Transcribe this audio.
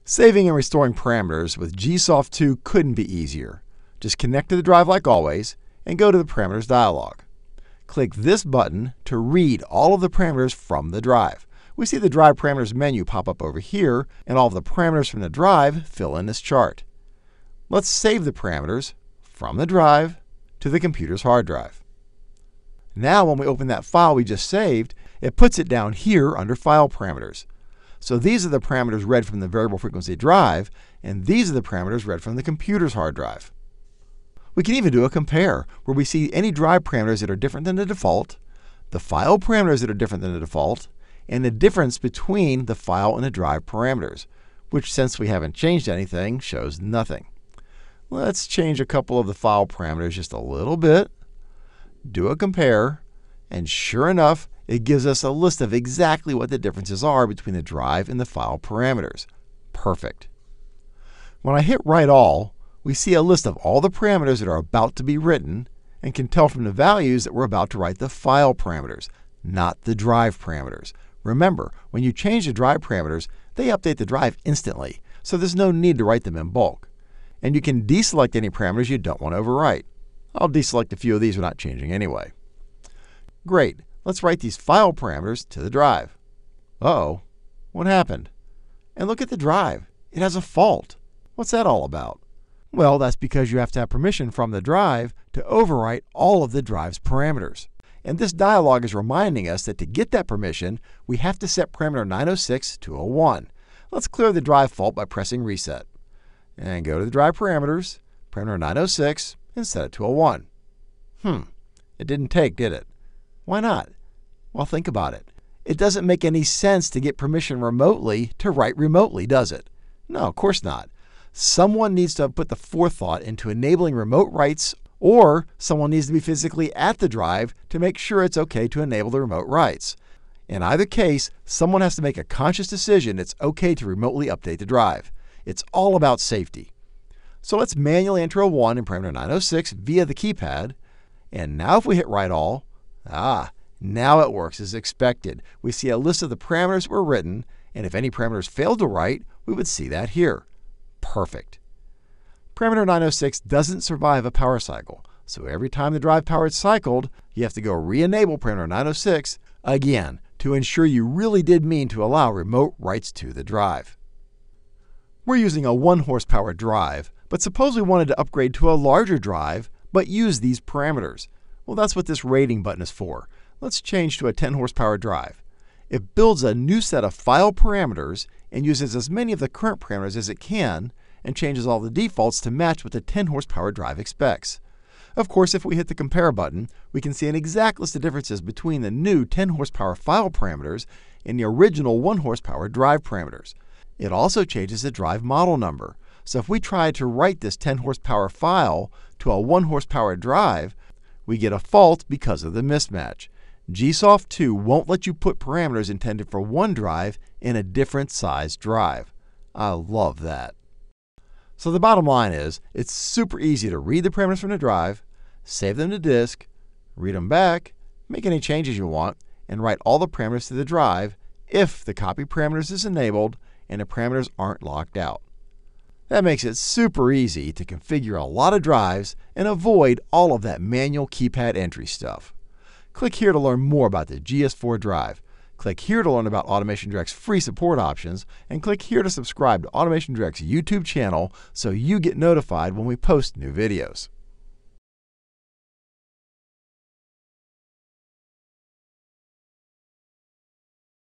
Saving and restoring parameters with GSoft2 couldn't be easier. Just connect to the drive like always and go to the Parameters dialog. Click this button to read all of the parameters from the drive. We see the Drive Parameters menu pop up over here, and all of the parameters from the drive fill in this chart. Let's save the parameters from the drive to the computer's hard drive. Now when we open that file we just saved, it puts it down here under File Parameters. So these are the parameters read from the variable frequency drive, and these are the parameters read from the computer's hard drive. We can even do a compare, where we see any drive parameters that are different than the default, the file parameters that are different than the default, and the difference between the file and the drive parameters, which, since we haven't changed anything, shows nothing. Let's change a couple of the file parameters just a little bit, do a compare, and sure enough, it gives us a list of exactly what the differences are between the drive and the file parameters. Perfect. When I hit Write All, we see a list of all the parameters that are about to be written and can tell from the values that we're about to write the file parameters, not the drive parameters. Remember, when you change the drive parameters, they update the drive instantly, so there's no need to write them in bulk. And you can deselect any parameters you don't want to overwrite. I'll deselect a few of these without changing anyway. Great. Let's write these file parameters to the drive. Uh-oh, what happened? And look at the drive. It has a fault. What's that all about? Well, that's because you have to have permission from the drive to overwrite all of the drive's parameters. And this dialog is reminding us that to get that permission, we have to set parameter 906 to a 1. Let's clear the drive fault by pressing Reset. And go to the drive parameters, parameter 906, and set it to a 1. It didn't take, did it? Why not? Well, think about it. It doesn't make any sense to get permission remotely to write remotely, does it? No, of course not. Someone needs to have put the forethought into enabling remote writes, or someone needs to be physically at the drive to make sure it's okay to enable the remote writes. In either case, someone has to make a conscious decision it's okay to remotely update the drive. It's all about safety. So let's manually enter a 1 in parameter 906 via the keypad. And now if we hit Write All, now it works as expected. We see a list of the parameters that were written, and if any parameters failed to write, we would see that here. Perfect. Parameter 906 doesn't survive a power cycle, so every time the drive power is cycled, you have to go re-enable parameter 906 again to ensure you really did mean to allow remote writes to the drive. We're using a 1 horsepower drive, but suppose we wanted to upgrade to a larger drive, but use these parameters. Well, that's what this rating button is for. Let's change to a 10 horsepower drive. It builds a new set of file parameters and uses as many of the current parameters as it can and changes all the defaults to match what the 10 horsepower drive expects. Of course, if we hit the Compare button, we can see an exact list of differences between the new 10 horsepower file parameters and the original 1 horsepower drive parameters. It also changes the drive model number. So if we try to write this 10 horsepower file to a 1 horsepower drive, we get a fault because of the mismatch. GSoft2 won't let you put parameters intended for one drive in a different size drive. I love that. So the bottom line is, it's super easy to read the parameters from the drive, save them to disk, read them back, make any changes you want, and write all the parameters to the drive if the copy parameters is enabled and the parameters aren't locked out. That makes it super easy to configure a lot of drives and avoid all of that manual keypad entry stuff. Click here to learn more about the GS4 drive. Click here to learn about Automation Direct's free support options, and click here to subscribe to Automation Direct's YouTube channel so you get notified when we post new videos.